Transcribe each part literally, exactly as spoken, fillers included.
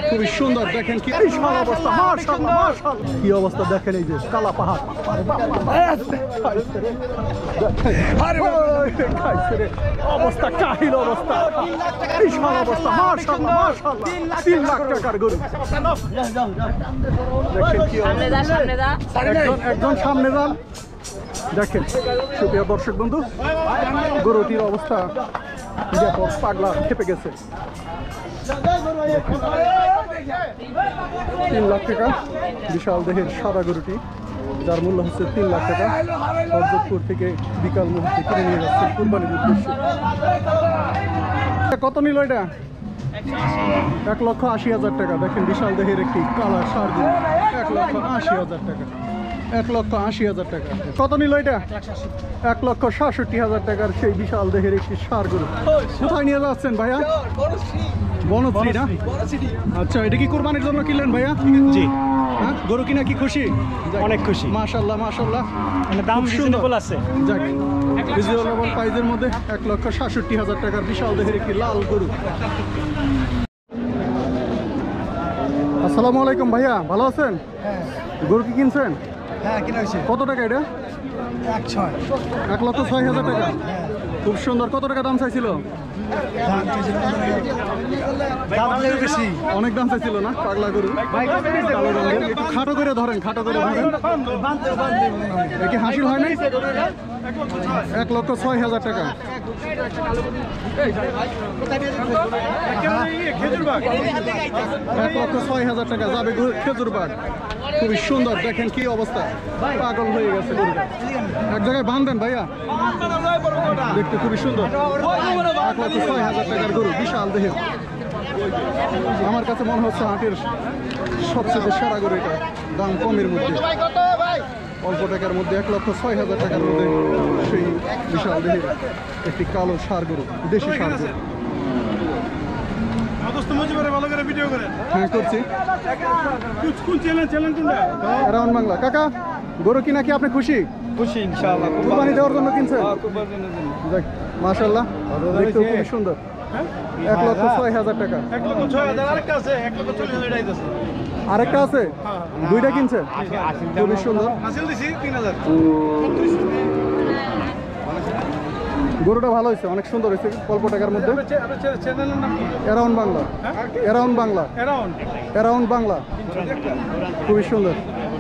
খুবই সুন্দর দেখেন কি বিশাল অবস্থা মাশাআল্লাহ মাশাআল্লাহ কি অবস্থা দেখেন এই যে কালা পাহাড় আরে রে অবস্থা কাহিল অবস্থা বিশাল অবস্থা মাশাআল্লাহ মাশাআল্লাহ তিন লাখ টাকার গরু দেখেন কি সামনে যা সামনে যা একজন একজন সামনে যান দেখেন সুপ্রিয় দর্শক বন্ধু গরুটির অবস্থা দেখো পাগলা খেপে গেছে তিন লাখ টাকা বিশাল দেহের সাদা গরুটি যার মূল্য হচ্ছে তিন লাখ টাকা হরজতপুর থেকে বিকাল মুহূর্তে কিনে নিয়ে যাচ্ছে কুরবানির উদ্দেশ্যে কত নিল এটা এক লক্ষ আশি হাজার টাকা দেখেন বিশাল দেহের একটি কালার সার গরু এক লক্ষ আশি হাজার টাকা এক লক্ষ আশি হাজার টাকা কত নিল এটা এক লক্ষ সাতষট্টি হাজার টাকার সেই বিশাল দেহের একটি সার গরু কোথায় নিয়ে যাচ্ছেন ভাইয়া বনশ্রী না আচ্ছা এটা কি কোরবানির জন্য কিনলেন ভাইয়া জি হ্যাঁ গরু কিনা কি খুশি অনেক খুশি মাশাআল্লাহ মাশাআল্লাহ মানে দাম রিজনেবল আছে যাক রিজনেবল প্রাইসের মধ্যে এক লক্ষ সাতষট্টি হাজার টাকার বিশাল দেহের একটি লাল গরু আসসালামু আলাইকুম ভাইয়া ভালো আছেন হ্যাঁ গরু কি কিনছেন হ্যাঁ কিনা হয়েছে কত টাকা এটা এক ছয় এক লক্ষ ছয় হাজার টাকা খুব সুন্দর কত টাকা দাম চাইছিল দাম চাইছে দাম বেশি অনেক দাম চাইছিল না পাগলা গরু কালো রঙের একটু খাটো করে ধরেন খাটো করে ধরেন এ কি হাসিল হয় নাই এক লক্ষ ছয় হাজার টাকা এক লক্ষ ছয় হাজার টাকা যাবে খেজুর বাগ খুবই সুন্দর দেখেন কি অবস্থা পাগল হয়ে গেছে গরুটা এক জায়গায় বাঁধবেন ভাইয়া দেখতে খুবই সুন্দর এক লক্ষ ছয় হাজার টাকার গরু বিশাল দেহের আমার কাছে মনে হচ্ছে হাটের সবচেয়ে সেরা গরু এটা দাম কমের মধ্যে অল্প টাকার মধ্যে এক লক্ষ ছয় হাজার টাকার মধ্যে সেই বিশাল দেহের একটি কালো ষাঁড় গরু দেশি ষাঁড় গরু হ্যাঁ করছি রাউন্ড বাংলা কাকা গরু কিনা কি আপনি খুশি খুশি ইনশাআল্লাহ কুরবানি দেওয়ার জন্য কিনছেন মাশাআল্লাহ দেখতে খুব সুন্দর এক লক্ষ ছয় হাজার টাকা আরেকটা আছে দুইটা কিনছেন খুবই সুন্দর গরুটা ভালো হয়েছে অনেক সুন্দর হয়েছে অল্প টাকার মধ্যে around Bangla around Bangla around Bangla খুবই সুন্দর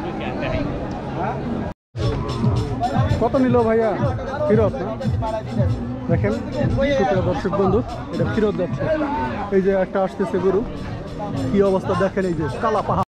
কত নিল ভাইয়া ফিরত না দেখেন দর্শক বন্ধু এটা ফিরত যাচ্ছে এই যে একটা আসতেছে গরু কি অবস্থা দেখেন এই যে কালা পাহাড়